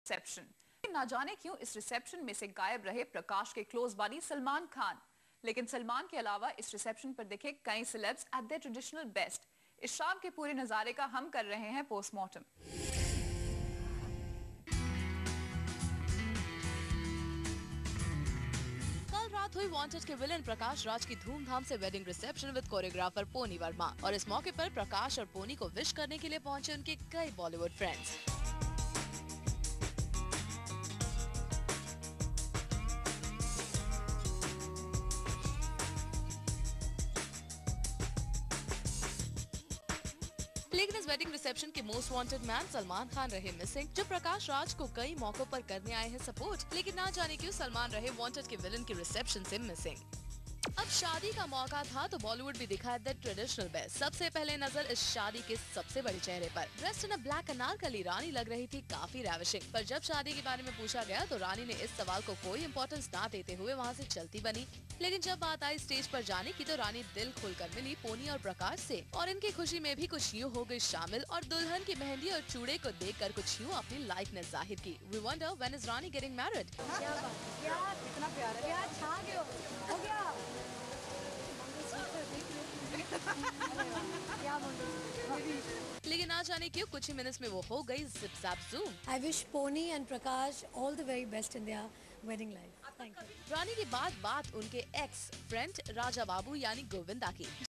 Reception. ना जाने क्यों इस रिसेप्शन में से गायब रहे प्रकाश के क्लोज बडी सलमान खान। लेकिन सलमान के अलावा इस रिसेप्शन पर दिखे कई celebs at their traditional best. इस शाम के पूरे नजारे का हम कर रहे हैं पोस्टमार्टम। कल रात हुई वांटेड के विलेन प्रकाश राज की धूमधाम से wedding reception with choreographer Pony Verma, और इस मौके पर प्रकाश और पोनी को विश करने के लिए पहुंचे उनके कई बॉलीवुड फ्रेंड्स। लेकिन इस वेडिंग रिसेप्शन के most wanted man Salman Khan रहे मिसिंग, जो प्रकाश राज को कई मौकों पर करने आए हैं सपोर्ट। लेकिन ना जाने क्यों सलमान रहे वांटेड के विलन की रिसेप्शन से मिसिंग। अब शादी का मौका था तो बॉलीवुड भी दिखा है द ट्रेडिशनल बेस्ट। सबसे पहले नजर इस शादी के सबसे बड़े चेहरे पर। Dressed in a black Anarkali Rani लग रही थी काफी रैविशिंग, पर जब शादी के बारे में पूछा गया तो रानी ने इस सवाल को कोई इम्पोर्टेंस ना देते हुए वहां से चलती बनी। लेकिन जब बात आई स्टेज पर जाने की तो रानी दिल खोलकर मिली पोनी और प्रकाश से, और इनकी खुशी में भी कुछ यूँ हो गई शामिल, और दुल्हन की मेहंदी और चूड़े को देखकर कुछ यूँ अपनी लाइकनेस जाहिर की। We wonder when is Rani getting married. कितना प्यारा है, छा गया हो गया। लेकिन ना जाने क्यों कुछ ही मिनट्स में वो हो गई zip zap zoom. I wish Pony and Prakash all the very best in their wedding life. Thank you. Rani की बात उनके एक्स फ्रेंड राजा बाबू यानी गोविंदा की।